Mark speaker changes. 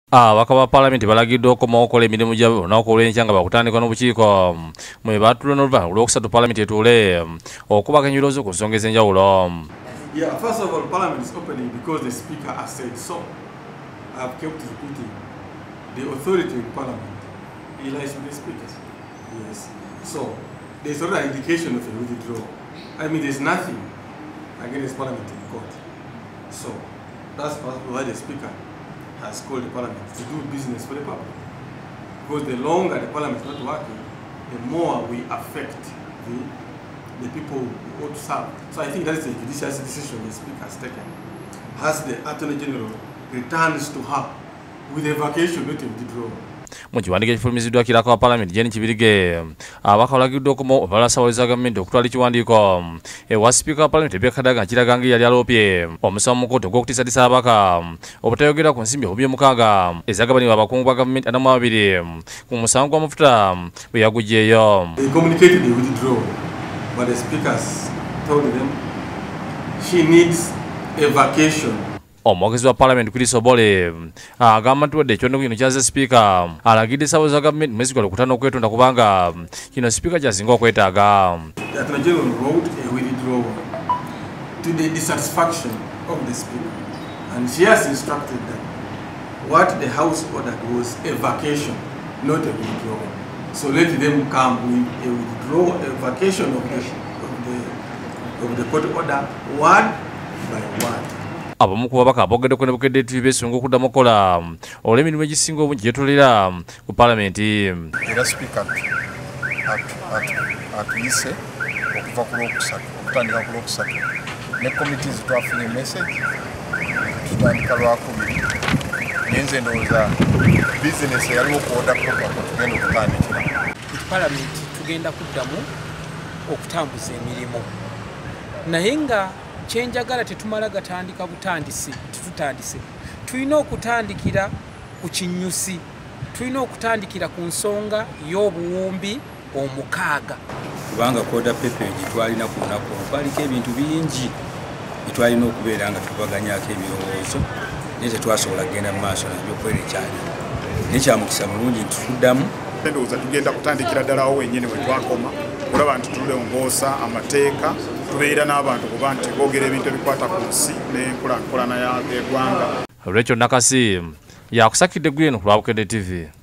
Speaker 1: Abakaba Parliament balagiddwa okukomawo okukola emirimu gyabwe olunaku olw'enkya nga bakutandika n'obukiiko mwe baatula n'oluvannyuma olwokusatu Parliament etuule okubaka enjuliro ku nsonga ez'enjawulo.
Speaker 2: Yeah, first of all, Parliament is opening because the Speaker has said so. I've kept repeating the authority in Parliament lies with the Speaker. Yes. So there's not an indication of a withdrawal. I mean, there's nothing against Parliament in court. So that's why the Speaker has called the Parliament to do business for the public. Because the longer the Parliament is not working, the more we affect the people who ought to serve. So I think that is a judicial decision the Speaker has taken. As the Attorney General returns to her with a vacation, not a withdrawal.
Speaker 1: Mu kiwandiiko ekifulumiziddwa kiraka wa Parliament Jane Kibirige abaka balagiddwa okukomawo obalasawaliza gavumenti okutwala ekiwandiiko ewa Speaker wa Parliament Rebecca Kadaga kiraga ngeri yali aloopye omusango mu kkooti ogw'okutiisatiisa ababaka obutayogera ku nsimbi obubye mukaaga ezagabanibwa abakungu ba gavumenti 42 ku musango gw'amafuta bwe yaguggyeeyo.
Speaker 2: They communicated the withdrawal, but the speakers told them she needs a vacation.
Speaker 1: Omwogezi wa Parliament Chris Obole agamba nti wadde ekyonde kino kyaze Speaker alagidde ssaawa za gavumenti mwezi gwa Lwokutaano okwetonda kubanga kino Speaker kyasinga okwetaaga.
Speaker 2: The Attorney General wrote a withdrawal to the dissatisfaction of the Speaker, and she has instructed that what the House ordered was a vacation, not a withdrawal. So let them come with a withdrawal, a vacation of the court order, word by word.
Speaker 1: Abamu ku babaka abogeddeko ne Bukedde TV beesunga okuddamu okukola olw'emirimu egisinga obungi gyetulira ku Parliament.
Speaker 3: Era Speaker atuyise okuva ku Lwokusatu okutandika ku Lwokusatu ne committees twafunye message tutandika Lwakubiri nenze ndowooza business yaliwo okuoda protocol tugenda okutandikira.
Speaker 4: Parliament tugenda kuddamu okutambuza emirimu naye nga kyenjagala tetumala gatandika butandisi tutandise tulina okutandikira ku kinyusi, tulina okutandikira ku nsonga y'obuwumbi omukaaga
Speaker 5: kubanga koda pepe gitwalina ku lunaku baliko ebintu bingi bitwalina okubeera nga tubaganyako ebirowoozo naye tetwasobola kugenda mu maaso nabyo kwerekyali nekyamukisa mulungi ntutuddamu
Speaker 3: ndowooza tugenda kutandikira ddalawo wennyini we twakoma olaba nti tulongoosa amateeka tubeera n'abantu kuba nti boogera ebintu ebikwata ku nsi n'enkulaakulana y'eggwanga.
Speaker 1: Rachel Nakasi yakusakidde Green ku lwa Bukedde TV.